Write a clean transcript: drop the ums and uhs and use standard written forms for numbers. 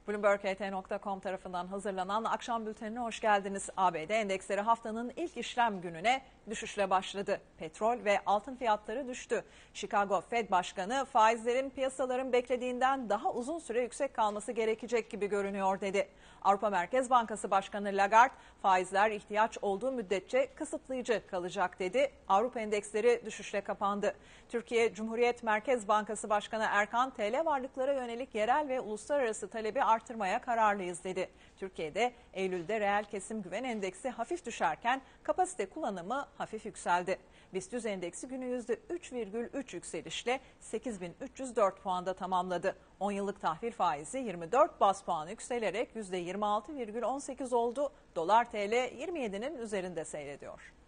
BloombergHT.com tarafından hazırlanan akşam bültenine hoş geldiniz. ABD endeksleri haftanın ilk işlem gününe düşüşle başladı. Petrol ve altın fiyatları düştü. Chicago Fed Başkanı faizlerin piyasaların beklediğinden daha uzun süre yüksek kalması gerekecek gibi görünüyor dedi. Avrupa Merkez Bankası Başkanı Lagarde faizler ihtiyaç olduğu müddetçe kısıtlayıcı kalacak dedi. Avrupa endeksleri düşüşle kapandı. Türkiye Cumhuriyet Merkez Bankası Başkanı Erkan TL varlıklara yönelik yerel ve uluslararası talebi artırmaya kararlıyız dedi. Türkiye'de Eylül'de reel kesim güven endeksi hafif düşerken kapasite kullanımı hafif yükseldi. BIST 100 endeksi günü %3,3 yükselişle 8.304 puanda tamamladı. 10 yıllık tahvil faizi 24 baz puan yükselerek %26,18 oldu. Dolar TL 27'nin üzerinde seyrediyor.